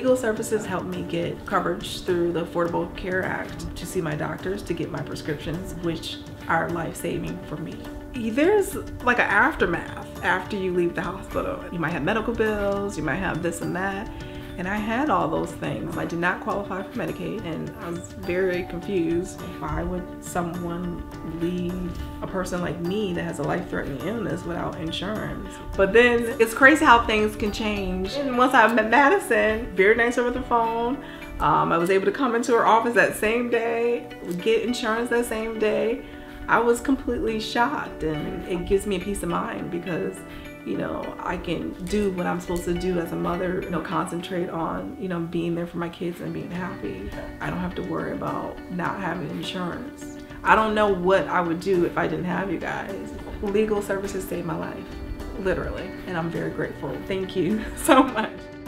Legal services helped me get coverage through the Affordable Care Act to see my doctors, to get my prescriptions, which are life-saving for me. There's like an aftermath after you leave the hospital. You might have medical bills, you might have this and that. And I had all those things. I did not qualify for Medicaid, and I was very confused. Why would someone leave a person like me that has a life-threatening illness without insurance? But then it's crazy how things can change. And once I met Madison, very nice over the phone. I was able to come into her office that same day, get insurance that same day. I was completely shocked, and it gives me a peace of mind because, you know, I can do what I'm supposed to do as a mother, you know, concentrate on, you know, being there for my kids and being happy. I don't have to worry about not having insurance. I don't know what I would do if I didn't have you guys. Legal services saved my life, literally, and I'm very grateful. Thank you so much.